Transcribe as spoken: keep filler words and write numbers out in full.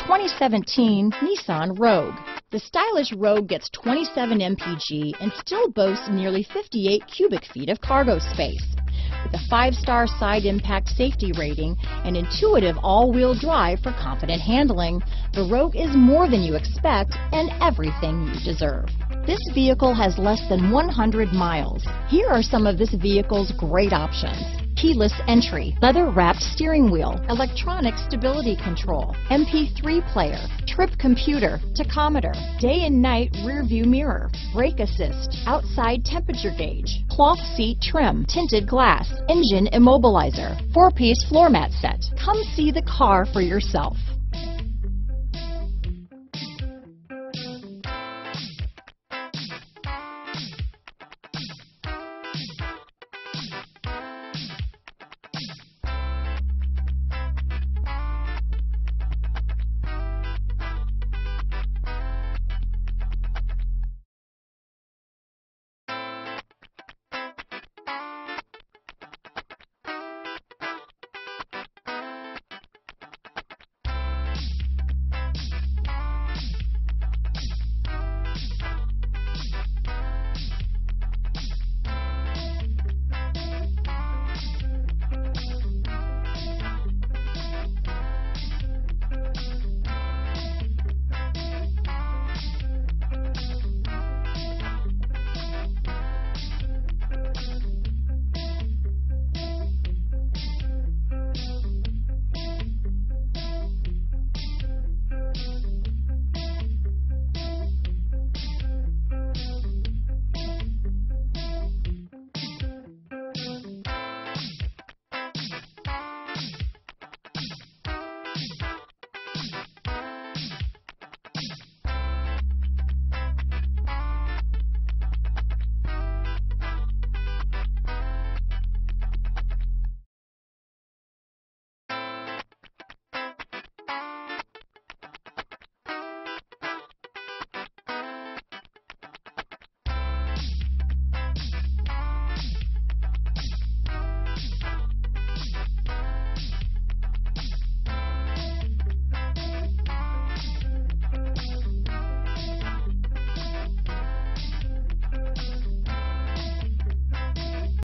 twenty seventeen Nissan Rogue. The stylish Rogue gets twenty-seven M P G and still boasts nearly fifty-eight cubic feet of cargo space. With a five-star side impact safety rating and intuitive all-wheel drive for confident handling, the Rogue is more than you expect and everything you deserve. This vehicle has less than one hundred miles. Here are some of this vehicle's great options: keyless entry, leather-wrapped steering wheel, electronic stability control, M P three player, trip computer, tachometer, day and night rear view mirror, brake assist, outside temperature gauge, cloth seat trim, tinted glass, engine immobilizer, four-piece floor mat set. Come see the car for yourself.